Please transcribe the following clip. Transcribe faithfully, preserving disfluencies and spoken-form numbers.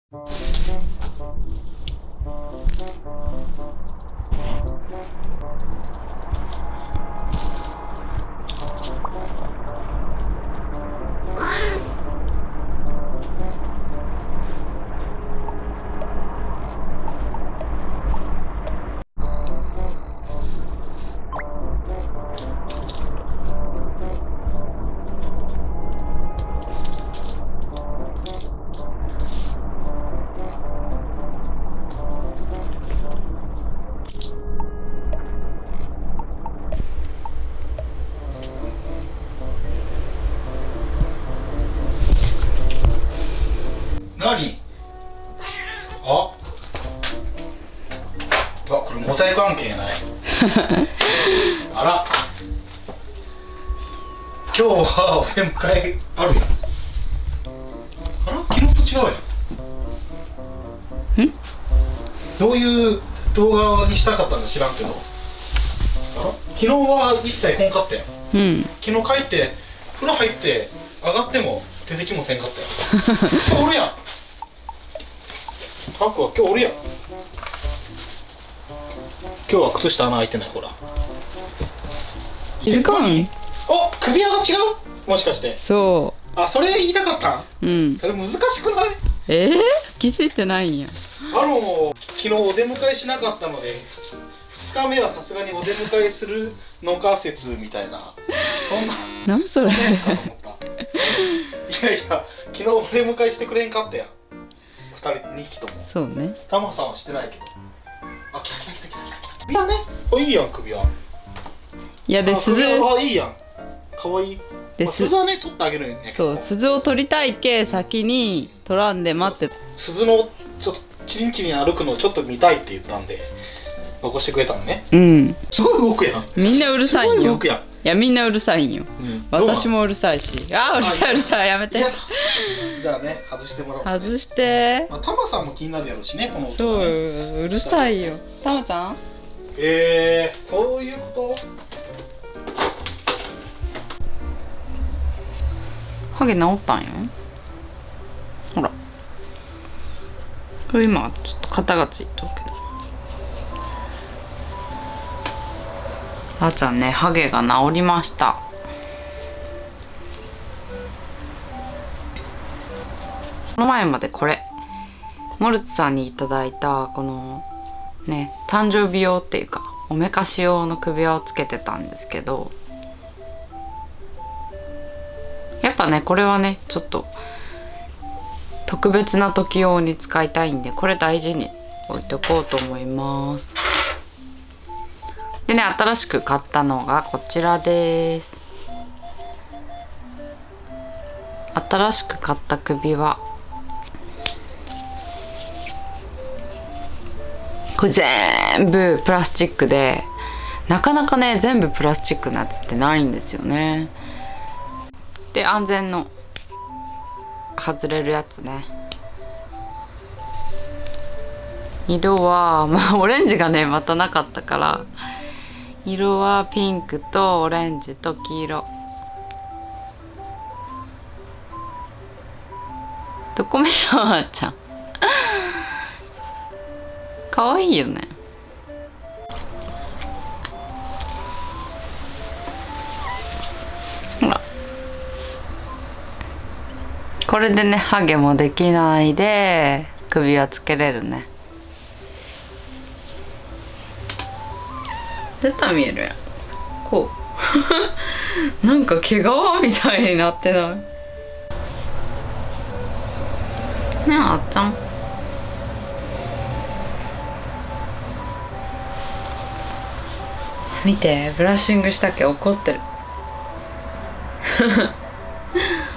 何？あ、あ、これモザイク関係ない。あら、今日はお出迎えあるやん。あら、昨日と違うやん。ん？どういう動画にしたかったんか知らんけど、あら、昨日は一切来んかったやん。うん。昨日帰って風呂入って上がっても手できもせんかったやん。おるやん。ハクは今日おるやん。今日は靴下穴開いてない。ほら、 気づかん。 お、首輪が違う。もしかして。 そう。あ、それ言いたかったん。うん。それ難しくない？ えー、気づいてないんや。 あの昨日お出迎えしなかったのでふつかめはさすがにお出迎えするのか説みたいな、そんな何それ。 そんなやつかと思った。いやいや、昨日お出迎えしてくれんかったやん、ふたりにひきとも。 そうね。 タマさんはしてないけど。あ、来た来た来た来た来た。首輪ね。あ、いいやん首輪。 いやで鈴。 首輪はいいやん。可愛い。で、まあ、鈴はね取ってあげるんやけど。 そう、鈴を取りたいけ先に取らんで待って。 鈴のちょっとチリンチリン歩くのをちょっと見たいって言ったんで残してくれたのね。うん。すごい動くやん。 みんなうるさいんよ。 すごい動くやん。いや、みんなうるさいんよ。うん、私もうるさいし。あー、うるさいうるさい、やめて。 じゃあね、外してもらおう、ね。 外して。 まあ、タマさんも気になるやろうしね、この音、ね。 そう、うるさいよ。タマちゃん。 えー、そういうこと。 ハゲ治ったんよ。ほら。これ今ちょっと肩がついとるけど。あーちゃんね、ハゲが治りました。この前までこれモルツさんにいただいたこのね、誕生日用っていうかおめかし用の首輪をつけてたんですけど、やっぱねこれはねちょっと特別な時用に使いたいんで、これ大事に置いとこうと思います。でね、新しく買ったのがこちらです。新しく買った首輪、これ全部プラスチックで、なかなかね全部プラスチックのやつってないんですよね。で、安全の外れるやつね。色はまあオレンジがねまたなかったから、色はピンクとオレンジと黄色。どこ見よう、あーちゃん。かわいいよね。ほら、これでねハゲもできないで首輪つけれるね。出た見えるやん。こうなんか毛皮みたいになってないねえ、あっちゃん。見て、ブラッシングしたっけ怒ってる。